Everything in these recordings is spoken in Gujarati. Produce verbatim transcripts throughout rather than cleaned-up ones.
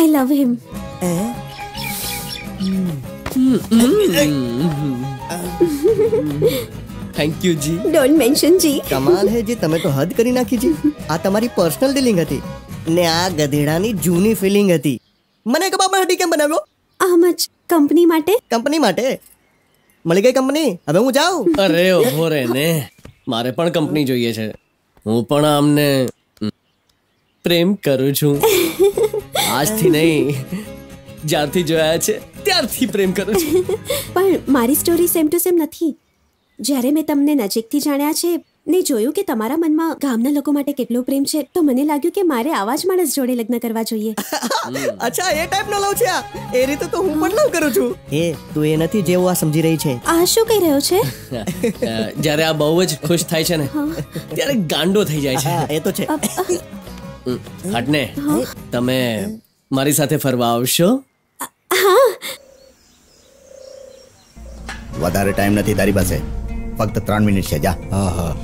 I love him. Thank you ji. Don't mention ji. કમાલ હે જી, તમે તો હદ કરી નાખી જી. આ તમારી પર્સનલ ડીલિંગ હતી ને આ ગધેડાની જૂની ફિલિંગ હતી. મને કબાબ હટી કેમ બનાવ્યો? આ મચ કંપની માટે? કંપની માટે મળી ગઈ કંપની. હવે હું જાઉં. અરે ઓહો રે ને, મારે પણ કંપની જોઈએ છે. હું પણ આમને પ્રેમ કરું છું. આજથી નહીં, જ્યારથી જોયા છે ત્યારથી પ્રેમ કરું છું. પણ મારી સ્ટોરી સેમ ટુ સેમ નથી. જ્યારે મેં તમને નજીકથી જાણ્યા છે ને જોયું કે તમારા મનમાં ગામના લોકો માટે કેટલો પ્રેમ છે, તો મને લાગ્યું કે મારે આવા જ માણસ જોડે લગ્ન કરવા જોઈએ. અચ્છા, એ ટાઈપનો લવ છે આ? એ રીતે તો હું પણ લવ કરું છું. એ તું એ નથી જેવું આ સમજી રહી છે. આ શું કહી રહ્યો છે? જ્યારે આ બહુ જ ખુશ થાય છે ને ત્યારે ગાંડો થઈ જાય છે. એ તો છે. હટને, તમે મારી સાથે ફરવા આવશો? વધારે ટાઈમ નથી તારી પાસે, ફક્ત ત્રણ મિનિટ છે. જા. હા હા.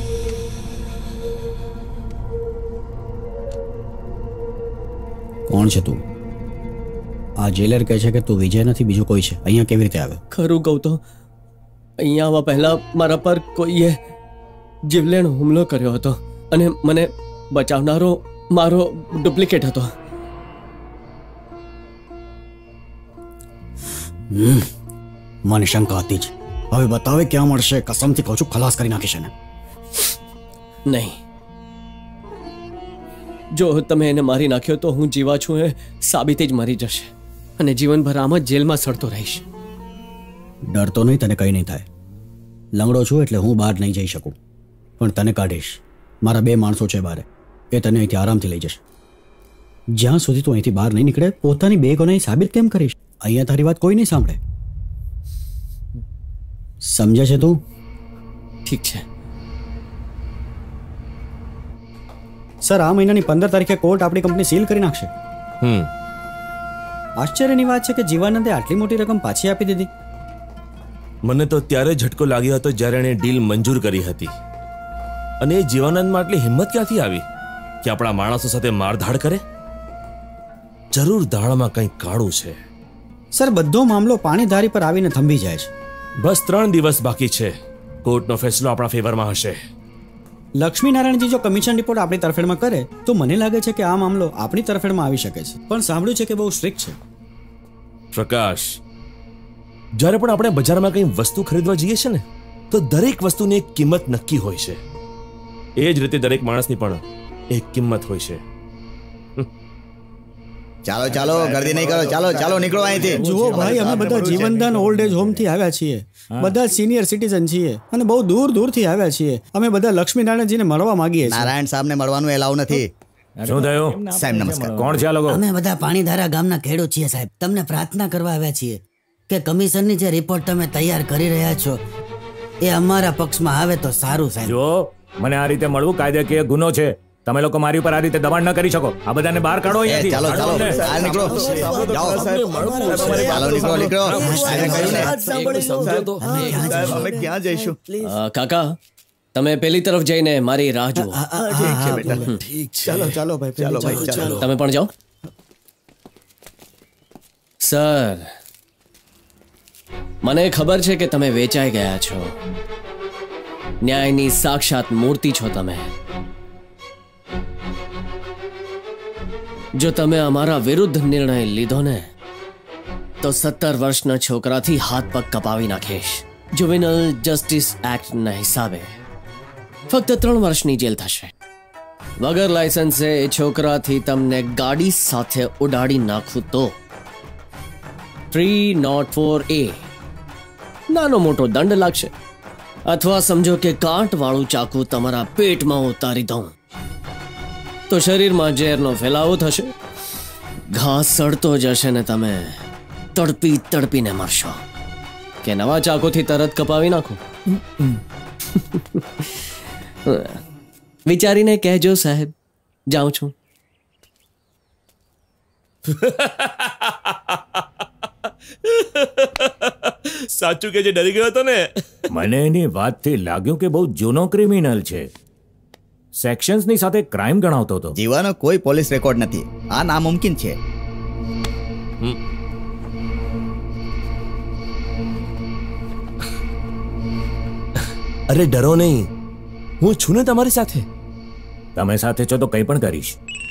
કોણ છે તું? આ જેલર કહે છે કે તું વિજય નથી, બીજું કોઈ છે. અહીંયા કેવી રીતે આવે? ખરું કહું તો અહીંયા આવવા પહેલા મારા પર કોઈએ જીવલેણ હુમલો કર્યો હતો અને મને બચાવનારો મારો ડુપ્લિકેટ હતો. મને શંકા હતી જ. હવે બતાવે ક્યાં મળશે. કસમથી કહું છું, ખલાસ કરી નાખીશ ને. નહીં, જો તમે એને મારી નાખ્યો તો હું જીવા છું એ સાબિતી જ મરી જશે અને જીવનભર આમ જ જેલમાં સડતો રહીશ. ડરતો નહીં, તને કંઈ નહીં થાય. લંગડો છું એટલે હું બહાર નહીં જઈ શકું, પણ તને કાઢીશ. મારા બે માણસો છે બારે, એ તને અહીંથી આરામથી લઈ જશે. જ્યાં સુધી તું અહીંથી બહાર નહીં નીકળે પોતાની બે ગુનાહી સાબિત કેમ કરીશ? અહીંયા તારી વાત કોઈ નહીં સાંભળે. સમજે છે તું? ઠીક છે સર. આ મહિનાની પંદર તારીખે કોર્ટ આપણી કંપની સીલ કરી નાખશે. હમ આશ્ચર્યની વાત છે કે જીવાનંદે આટલી મોટી રકમ પાછી આપી દીધી. મને તો ત્યારે ઝટકો લાગ્યો હતો જ્યારે એણે ડીલ મંજૂર કરી હતી. અને એ જીવાનંદમાં આટલી હિંમત ક્યાંથી આવી કે આપણા માણસો સાથે મારધાડ કરે? જરૂર દાળમાં કંઈક કાળું છે. સર, બધો મામલો પાણીધારી પર આવીને થંભી જાય છે. બસ ત્રણ દિવસ બાકી છે. કોર્ટનો ફેસલો આપણા ફેવરમાં હશે. લક્ષ્મીનારાયણજી જો કમિશન રિપોર્ટ આપણી તરફેણમાં કરે તો મને લાગે છે કે આ મામલો આપણી તરફેણમાં આવી શકે છે. પણ સાંભળ્યું છે કે બહુ સ્ટ્રિક્ટ છે. પ્રકાશ, જ્યારે પણ આપણે બજારમાં કંઈ વસ્તુ ખરીદવા જઈએ છીએ ને તો દરેક વસ્તુની એક કિંમત નક્કી હોય છે. એ જ રીતે દરેક માણસની પણ એક કિંમત હોય છે. ચાલો ચાલો, ગર્દી નહીં કરો. ચાલો ચાલો, નીકળો અહીંથી. જુઓ ભાઈ, અમે બધા જીવનદાન ઓલ્ડ એજ હોમ થી આવ્યા છીએ. બધા સિનિયર સિટીઝન છીએ અને બહુ દૂર દૂર થી આવ્યા છીએ. અમે બધા લક્ષ્મીનારાયણજીને મળવા માંગીએ છીએ. નારાયણ સાહેબને મળવાનું એલાવ નથી. શું થયું સાહેબ? નમસ્કાર. કોણ છે આ લોકો? અમે બધા પાણીધારા ગામના ખેડૂત છીએ સાહેબ. તમને પ્રાર્થના કરવા આવ્યા છીએ કે કમિશનની જે રિપોર્ટ તમે તૈયાર કરી રહ્યા છો એ અમારા પક્ષમાં આવે તો સારું સાહેબ. જો મને આ રીતે મળવું કાયદેકીય ગુનો છે. તમે લોકો મારી ઉપર આ રીતે દબાણ ન કરી શકો. આ બધાને બહાર કાઢો અહીંયાથી. ચાલો ચાલો, બહાર નીકળો. જાઓ ચાલો, નીકળો નીકળો. અમે ક્યાં જઈશું? કાકા, તમે પેલી તરફ જઈને મારી રાહ જુઓ. ઠીક છે બેટા. ઠીક છે. ચાલો ચાલો ભાઈ, ચાલો ભાઈ, ચાલો. તમે પણ જાઓ. સર, મને ખબર છે કે તમે વેચાઈ ગયા છો. ન્યાયની સાક્ષાત મૂર્તિ છો તમે. જો તમે અમારા વિરુદ્ધ નિર્ણય લીધો ને તો સત્તર વર્ષના છોકરાથી હાથ પગ કપાવી નાખીશ. જુવેનલ જસ્ટિસ એક્ટના હિસાબે ફક્ત ત્રણ વર્ષની જેલ થશે. વગર લાયસન્સે એ છોકરાથી તમને ગાડી સાથે ઉડાડી નાખું તો થ્રી નોટ ફોર એ નાનો મોટો દંડ લાગશે. અથવા સમજો કે કાંટ વાળું ચાકુ તમારા પેટમાં ઉતારી દઉં તો શરીરમાં ઝેરનો ફેલાવો થશે. ઘાસ સડતો જશે ને તમે તડપી તડપીને મરશો. કે નવા ચાકુથી તરત કપાવી નાખો? વિચારીને કહેજો સાહેબ. જાઉં છું. સાચું કે જે ડરી ગયો હતો ને? મને એની વાતથી લાગ્યું કે બહુ જૂનો ક્રિમિનલ છે. સેક્શન્સની સાથે ક્રાઇમ ગણાવતો હતો. જીવાનો કોઈ પોલીસ રેકોર્ડ નથી. આ નામુમકિન છે. અરે ડરો નહીં, હું છું ને તમારી સાથે. તમે સાથે છો તો કંઈ પણ કરીશ.